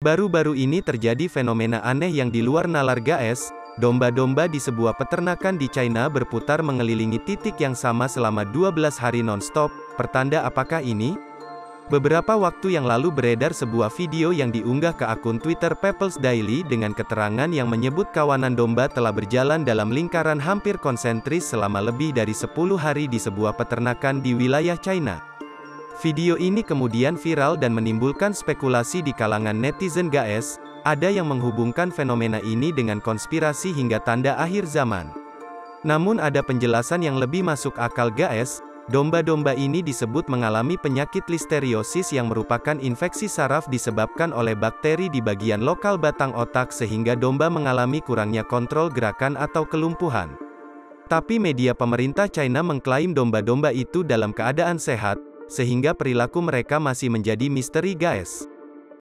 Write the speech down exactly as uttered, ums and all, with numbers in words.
Baru-baru ini terjadi fenomena aneh yang di luar nalar guys. Domba-domba di sebuah peternakan di China berputar mengelilingi titik yang sama selama dua belas hari non-stop. Pertanda apakah ini? Beberapa waktu yang lalu beredar sebuah video yang diunggah ke akun Twitter People's Daily dengan keterangan yang menyebut kawanan domba telah berjalan dalam lingkaran hampir konsentris selama lebih dari sepuluh hari di sebuah peternakan di wilayah China. Video ini kemudian viral dan menimbulkan spekulasi di kalangan netizen guys. Ada yang menghubungkan fenomena ini dengan konspirasi hingga tanda akhir zaman. Namun ada penjelasan yang lebih masuk akal guys. Domba-domba ini disebut mengalami penyakit listeriosis yang merupakan infeksi saraf disebabkan oleh bakteri di bagian lokal batang otak sehingga domba mengalami kurangnya kontrol gerakan atau kelumpuhan. Tapi media pemerintah China mengklaim domba-domba itu dalam keadaan sehat, sehingga perilaku mereka masih menjadi misteri guys.